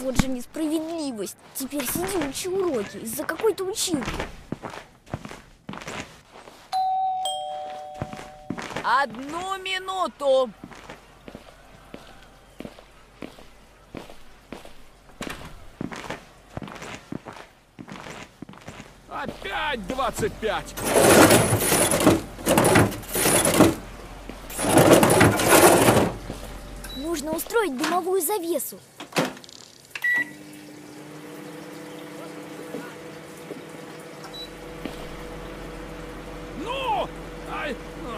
Вот же несправедливость. Теперь сиди, учи уроки из-за какой-то училки. Одну минуту. Опять 25. Нужно устроить дымовую завесу. Ну! Ай!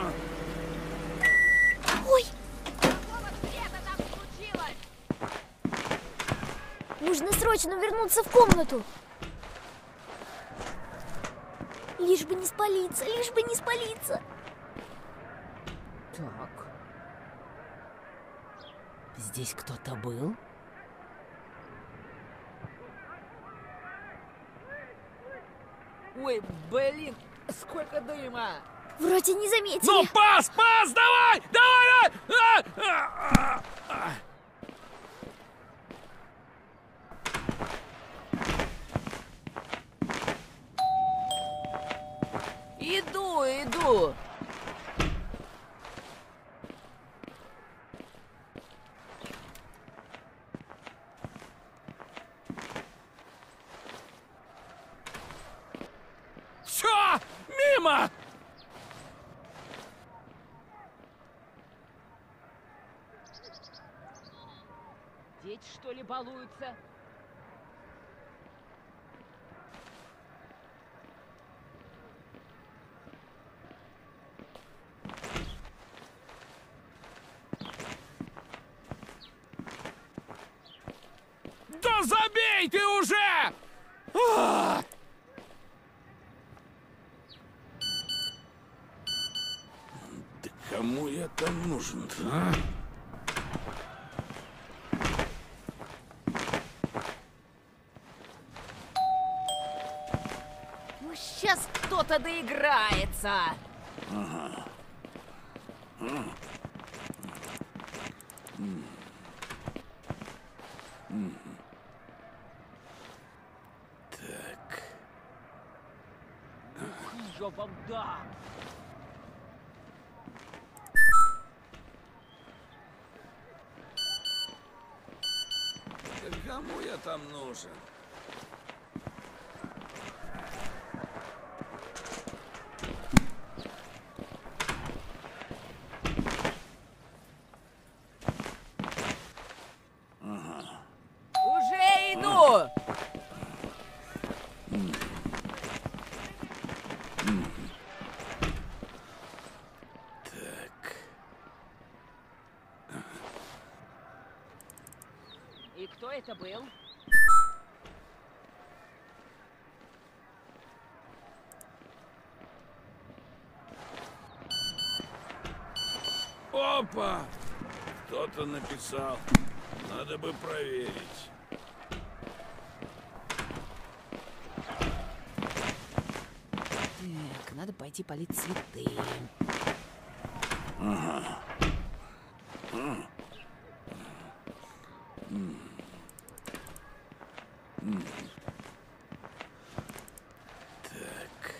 Ой! Какого цвета там случилось? Нужно срочно вернуться в комнату. Лишь бы не спалиться, лишь бы не спалиться. Так. Здесь кто-то был? Ой, блин, сколько дыма! Вроде не заметили. Ну, пас! Давай! Давай! Иду. Все! Мимо! Дети, что ли, балуются? Да забей ты уже! А! Да кому я там нужен-то, а? Ну, сейчас кто-то доиграется. Ага. Так. Я вам дам. Да кому я там нужен? Уже иду. Так. И кто это был? Опа! Кто-то написал. Надо бы проверить. Так, надо пойти полить цветы. Ага. Так.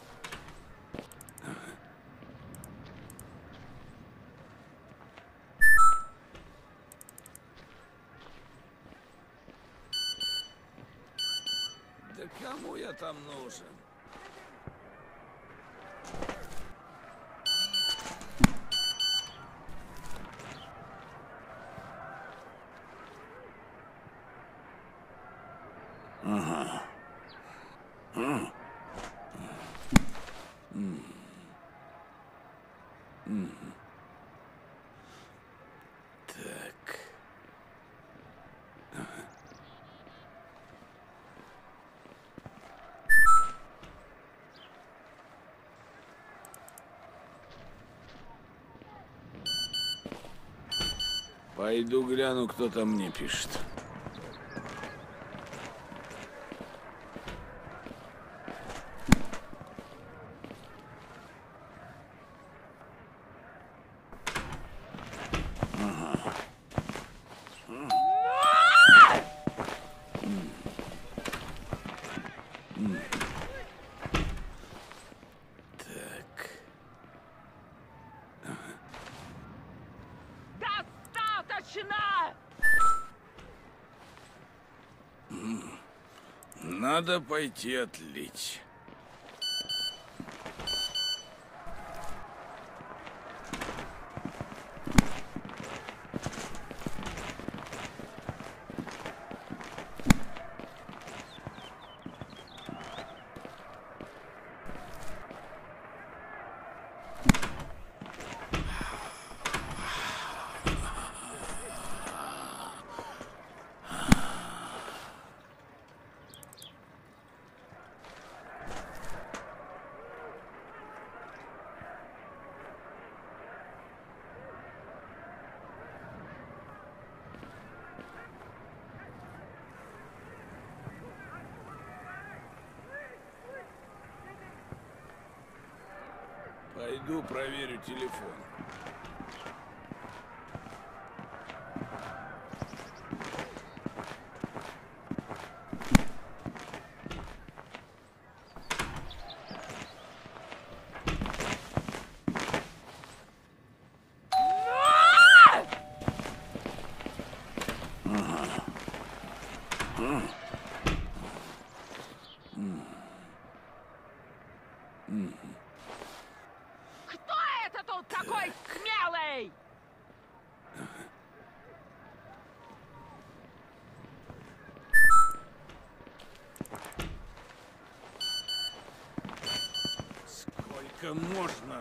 Да кому я там нужен? Ага. Так. Пойду гляну, кто там мне пишет. Надо пойти отлить. Пойду проверю телефон. Кто это тут такой смелый? Сколько можно?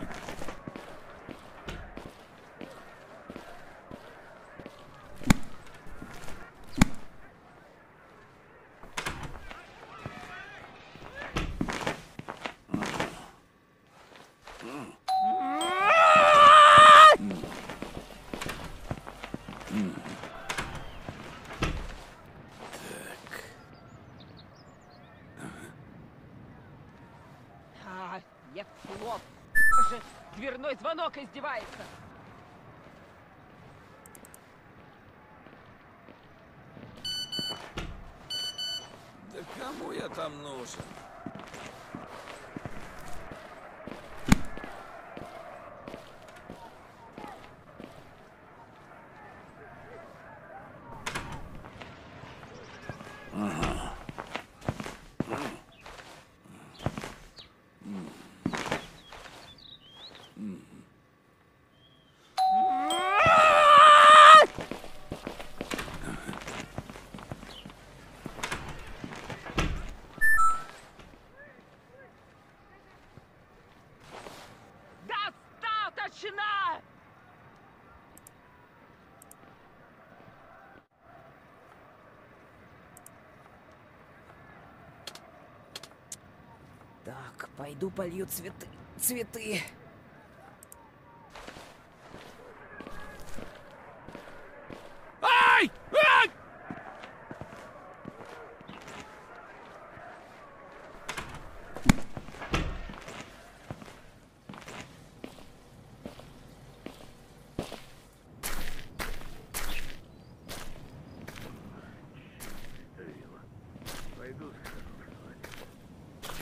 Нет слов. Же дверной звонок издевается. Да кому я там нужен? Достаточно! Так, пойду полью цветы. Ай! Ай! Пойду схожу.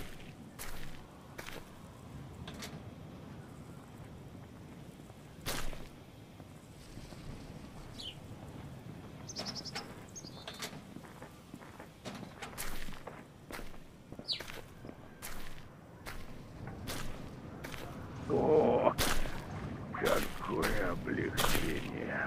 О, какое облегчение!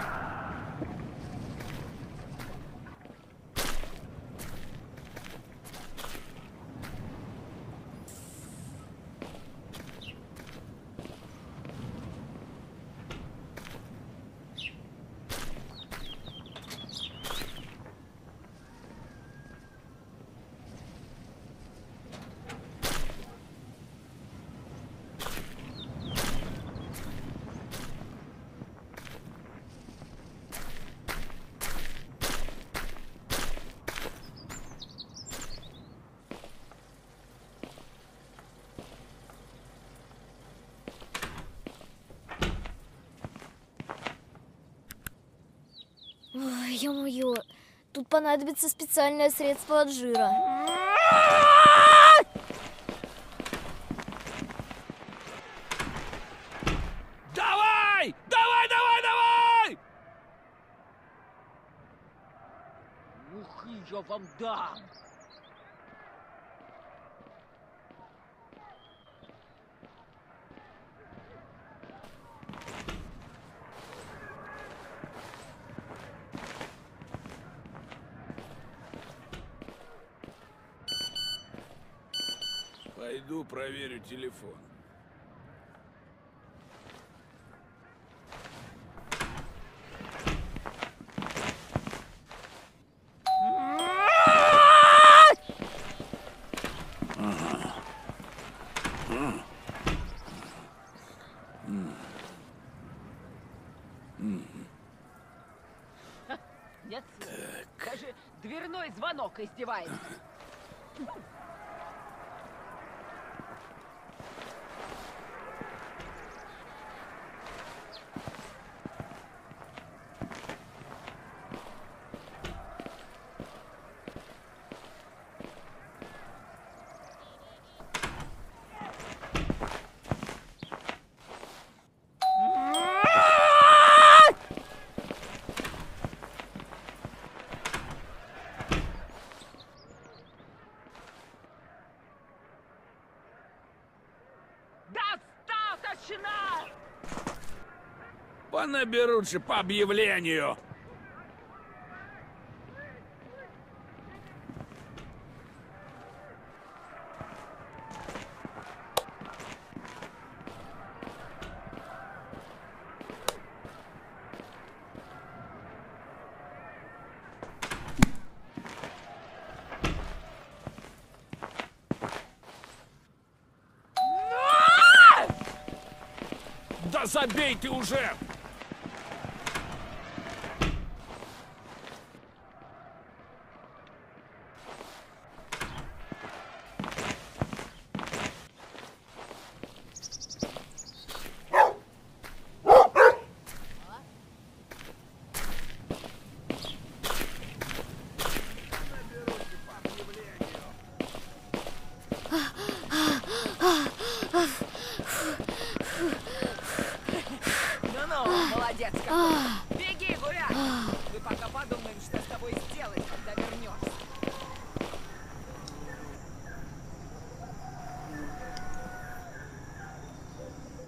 Ой, ё-моё, тут понадобится специальное средство от жира. Давай! Давай, давай, давай! Ух, я вам дам! Пойду проверю телефон. Нет слов. Даже дверной звонок издевается. Достаточно! Понаберут же по объявлению. Да забей ты уже! Ну-ну, молодец какой. Беги, гуляй. Мы пока подумаем, что с тобой сделать, когда